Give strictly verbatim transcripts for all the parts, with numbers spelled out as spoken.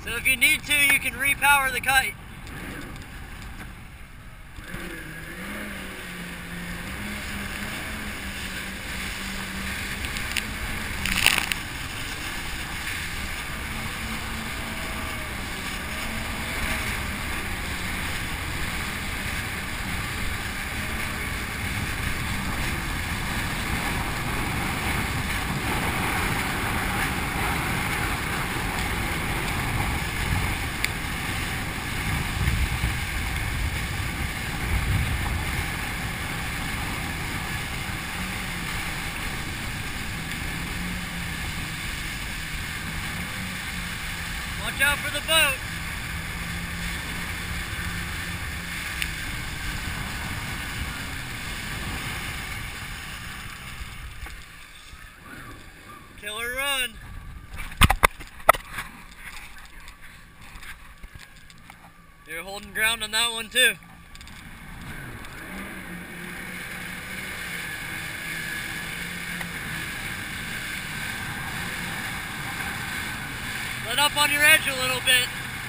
So if you need to, you can repower the kite. Watch out for the boat. Killer run. You're holding ground on that one too. Let up on your edge a little bit.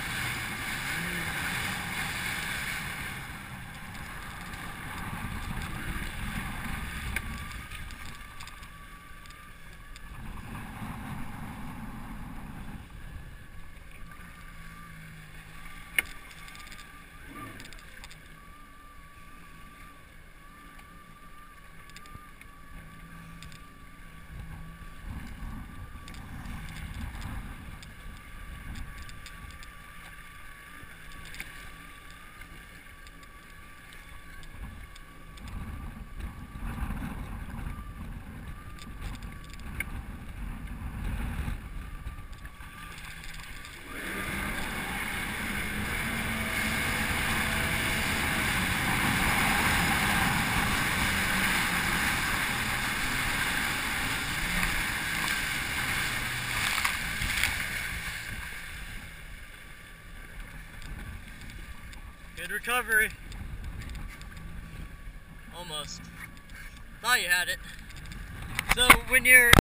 Good recovery. Almost. Thought you had it. So when you're